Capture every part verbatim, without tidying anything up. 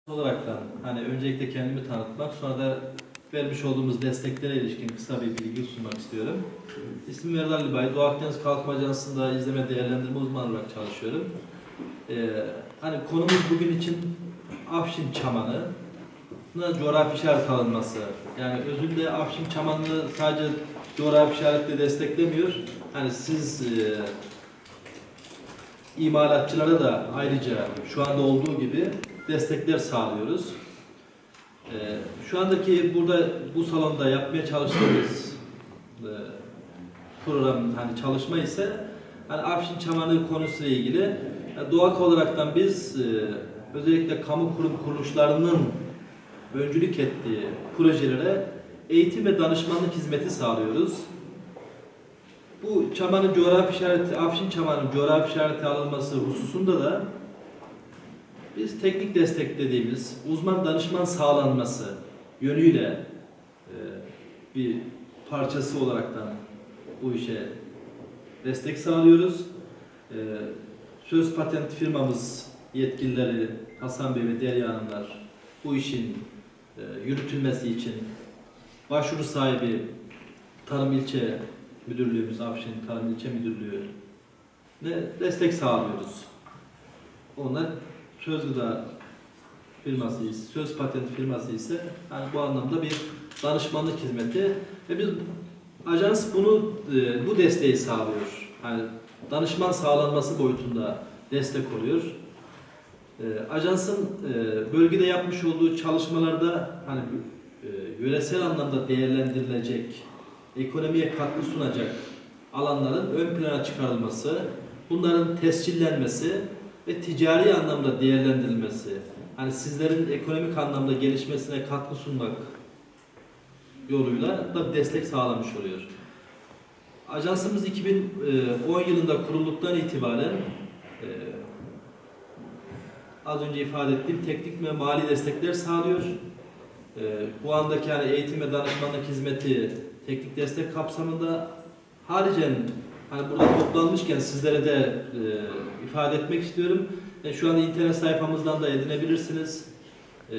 Olaraktan hani öncelikle kendimi tanıtmak, sonra da vermiş olduğumuz desteklere ilişkin kısa bir bilgi sunmak istiyorum. İsmim Erdal Libay, Doğu Akdeniz Kalkınma Ajansı'nda izleme değerlendirme uzmanı olarak çalışıyorum. Ee, hani konumuz bugün için Afşin Çamanı, coğrafi işaret alınması. Yani özünde Afşin Çamanı'nı sadece coğrafi işaretle desteklemiyor. Hani siz e, imalatçılara da ayrıca şu anda olduğu gibi destekler sağlıyoruz. Ee, şu andaki burada bu salonda yapmaya çalıştığımız e, program, hani çalışma ise hani Afşin Çamanı konusuyla ilgili yani doğal olaraktan biz e, özellikle kamu kurum kuruluşlarının öncülük ettiği projelere eğitim ve danışmanlık hizmeti sağlıyoruz. Bu çamanın coğrafi işareti, Afşin Çamanı'nın coğrafi işareti alınması hususunda da biz teknik destek dediğimiz uzman danışman sağlanması yönüyle e, bir parçası olaraktan bu işe destek sağlıyoruz. E, söz patent firmamız yetkilileri Hasan Bey ve Derya Hanımlar bu işin e, yürütülmesi için başvuru sahibi Tarım İlçe Müdürlüğümüz, Afşin Tarım İlçe Müdürlüğü'ne destek sağlıyoruz. Onlar söz gıda firması ise, söz patent firması ise yani bu anlamda bir danışmanlık hizmeti ve biz ajans bunu e, bu desteği sağlıyor. Yani danışman sağlanması boyutunda destek oluyor. E, ajansın e, bölgede yapmış olduğu çalışmalarda hani e, yöresel anlamda değerlendirilecek, ekonomiye katkı sunacak alanların ön plana çıkarılması, bunların tescillenmesi ve ticari anlamda değerlendirilmesi, hani sizlerin ekonomik anlamda gelişmesine katkı sunmak yoluyla da destek sağlamış oluyor. Ajansımız iki bin on yılında kurulduktan itibaren e, az önce ifade ettiğim teknik ve mali destekler sağlıyor. E, bu andaki hani eğitim ve danışmanlık hizmeti teknik destek kapsamında haricen hani burada toplanmışken sizlere de e, ifade etmek istiyorum. E, şu anda internet sayfamızdan da edinebilirsiniz. E,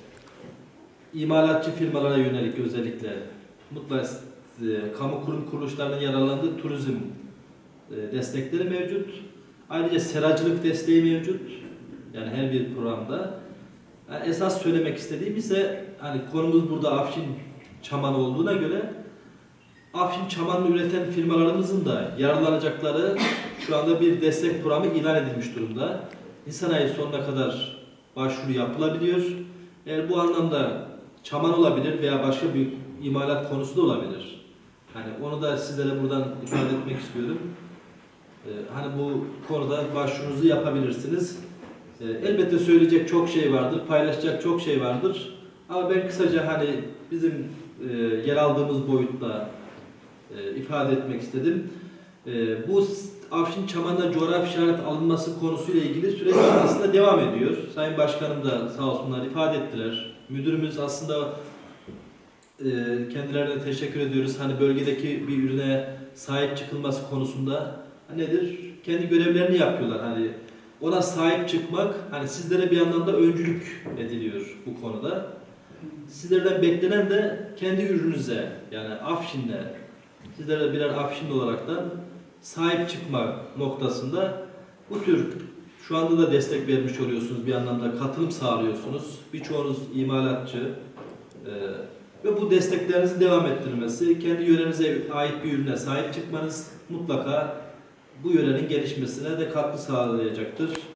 imalatçı firmalara yönelik özellikle mutlaka e, kamu kurum kuruluşlarının yararlandığı turizm e, destekleri mevcut. Ayrıca seracılık desteği mevcut. Yani her bir programda. Yani esas söylemek istediğim ise hani konumuz burada Afşin Çamanı olduğuna göre Afşin Çamanı üreten firmalarımızın da yararlanacakları şu anda bir destek programı ilan edilmiş durumda. Nisan ayı sonuna kadar başvuru yapılabiliyor. Eğer bu anlamda çaman olabilir veya başka bir imalat konusu da olabilir. Hani onu da sizlere buradan ifade etmek istiyorum. Ee, hani bu konuda başvurunuzu yapabilirsiniz. Ee, elbette söyleyecek çok şey vardır, paylaşacak çok şey vardır. Ama ben kısaca hani bizim e, yer aldığımız boyutla e, ifade etmek istedim. E, bu Afşin Çamanı'na coğrafi işaret alınması konusuyla ilgili süreç aslında devam ediyor. Sayın Başkanım da sağ olsunlar ifade ettiler. Müdürümüz aslında e, kendilerine teşekkür ediyoruz. Hani bölgedeki bir ürüne sahip çıkılması konusunda nedir? Kendi görevlerini yapıyorlar. Hani ona sahip çıkmak hani sizlere bir anlamda öncülük ediliyor bu konuda. Sizlerden beklenen de kendi ürününüze yani Afşin'le sizlere birer Afşinli olaraktan sahip çıkma noktasında bu tür şu anda da destek vermiş oluyorsunuz, bir anlamda katılım sağlıyorsunuz. Birçoğunuz imalatçı e, ve bu desteklerinizin devam ettirilmesi, kendi yörenize ait bir ürüne sahip çıkmanız mutlaka bu yörenin gelişmesine de katkı sağlayacaktır.